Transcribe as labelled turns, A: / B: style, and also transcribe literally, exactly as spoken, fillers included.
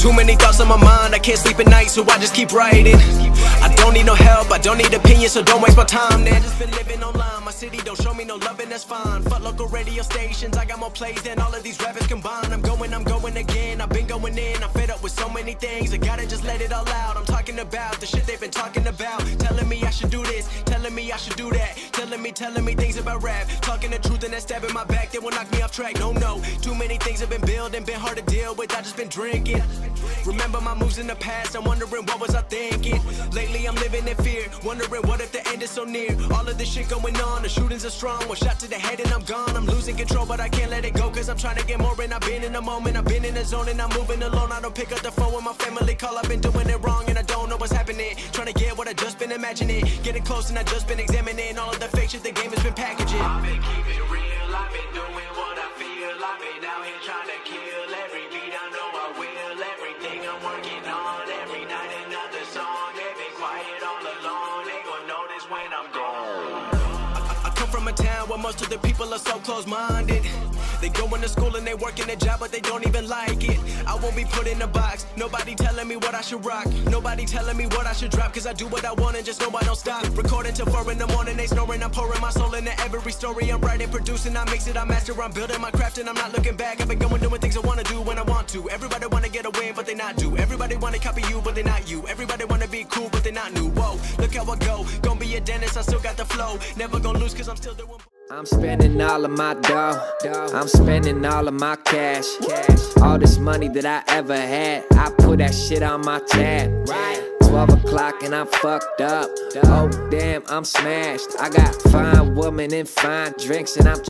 A: Too many thoughts on my mind, I can't sleep at night, so I just keep writing. I don't need no help, I don't need opinions, so don't waste my time, man. Just been living online, my city don't show me no love, and that's fine. Fuck local radio stations, I got more plays than all of these rappers combined. I'm going, I'm going again, I've been going in, I'm fed up with so many things, I gotta just let it all out. I'm talking about the shit they've been talking about, telling me I should do this, telling me I should do that, telling me, telling me things about rap, talking the truth and that stab in my back, they will knock me off track. No, no, too many things have been building, been hard to deal with, I just been drinking. Remember my moves in the past, I'm wondering what was I thinking. Lately I'm living in fear, wondering what if the end is so near. All of this shit going on, the shootings are strong, one shot to the head and I'm gone. I'm losing control but I can't let it go, cause I'm trying to get more, and I've been in the moment, I've been in the zone, and I'm moving alone. I don't pick up the phone when my family call, I've been doing it wrong and I don't know what's happening. Trying to get what I just been imagining, getting close and I just been examining all of the fake shit the game has been packaging.
B: I've been keeping it real, I've been doing what I feel, I've been out here trying to kill every beat, I know I will, everything I'm working on, every night another song, they've been quiet all along, they gon' notice when I'm gone.
A: I come from a town where most of the people are so close-minded. They go into school and they work in a job but they don't even like it. I won't be put in a box, nobody telling me what I should rock, nobody telling me what I should drop, cause I do what I want and just know I don't stop. Recording till four in the morning, they snoring, I'm pouring my soul into every story. I'm writing, producing, I mix it, I master, I'm building my craft and I'm not looking back. I've been going doing things I wanna do when I want to. Everybody wanna get a win but they not do. Everybody wanna copy you but they not you. Everybody wanna be cool but they not new. Whoa, look how I go, gonna be a dentist, I still got the flow. Never gonna lose cause I'm still doing.
C: I'm spending all of my dough, I'm spending all of my cash. All this money that I ever had, I put that shit on my tab. twelve o'clock and I'm fucked up, oh damn I'm smashed. I got fine women and fine drinks and I'm